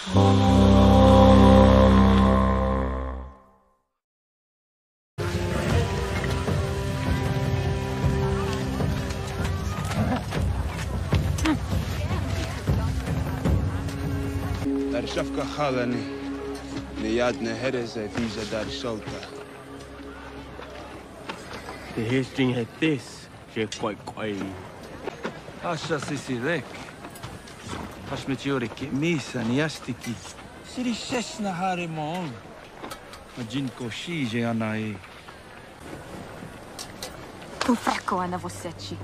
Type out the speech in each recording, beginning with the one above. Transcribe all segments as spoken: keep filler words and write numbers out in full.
Dar shafka khalani niyadne hereze visa dar solta. The history had this, je quite quite. Asha sisirek. Hashmetiorik misa niastiki. Siri sesna harimon. Majinko shije anai. Tu frecco ana vosseci.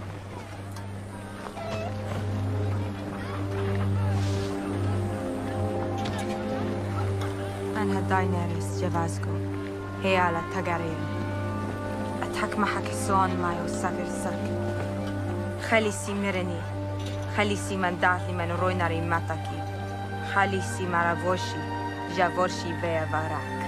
أنا داينيريس جافاسكو هي على تاغارين أتحك محك سون مايو سافر ساك خليسي ميرني خليسي من داتلي من رويناري ماتاكي خليسي مارافوشي جافورشي بيا باراك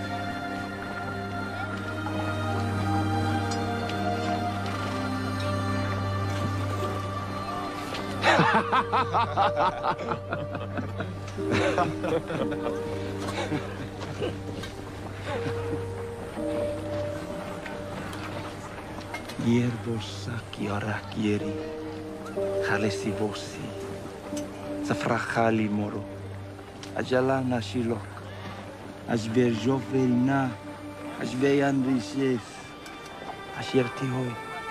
Yerbosaki arakieri, halesi vosi, safrachali moro, ajalana shilok, asver jovelina, asveyan rises, asherti hoy.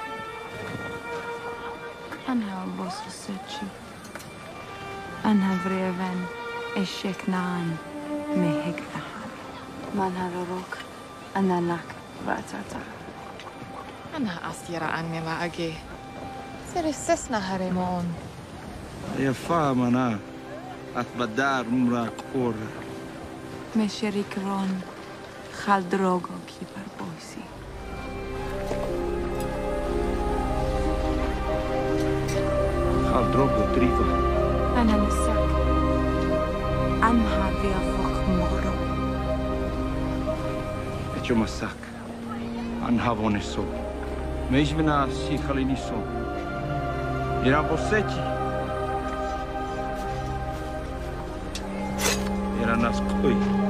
أنا بوس السجي أنا بريفن إشيك نان مهيك نهار من هروك أنا نك راتاتا أنا أسيرا عني لا أجي سير السسنا هريمون يا فامنا أتبدار مراك أور مشريك رون خال دروغو كيبر بوسي خال دروغو تريفا أنا نساك أنها فيها فوق مورو اتشو مساك أنها فونسو ميش بنا سي خالينيسو يرا بوسيتي يرا ناس قوي